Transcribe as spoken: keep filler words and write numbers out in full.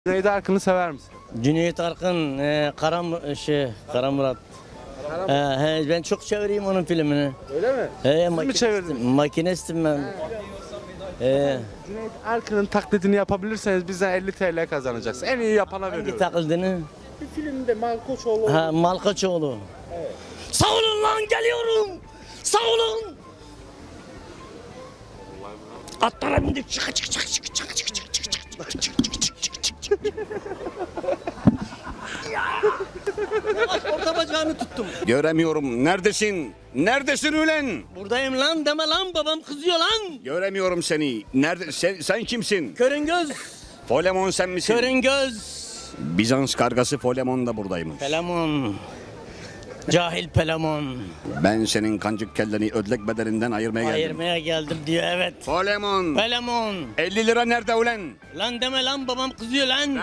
Cüneyt Arkın'ı sever misin? Cüneyt Arkın, e, Karam şey, Kara Murat. He, he, ben çok çevireyim onun filmini. Öyle mi? He, mi makinistim, çevirdiniz? makinistim ben. He. Cüneyt Arkın'ın taklidini yapabilirseniz bizden elli T L kazanacaksınız. En iyi yapana Hangi veriyoruz. takıldığını? Bir filmde Malkoçoğlu. Ha, Malkaçoğlu. Evet. Sağ olun lan, geliyorum. Sağ olun. Atlara bindik. Çık çık çık çık çık çık çık çık çık çık çık çık çık çık çık. Yavaş, orta bacağını tuttum. Göremiyorum. Neredesin? Neredesin ulen? Buradayım lan deme lan, babam kızıyor lan. Göremiyorum seni. Nerede? Sen, sen kimsin? Körün göz. Folemon sen misin? Körün göz. Bizans kargası Folemon da buradaymış. Pelamon. Cahil Pelamon. Ben senin kancık kelleni ödlek bedelinden ayırmaya geldim. Ayırmaya geldim diyor, evet. Folemon. Pelamon. elli lira nerede ulen? Lan deme lan, babam kızıyor lan.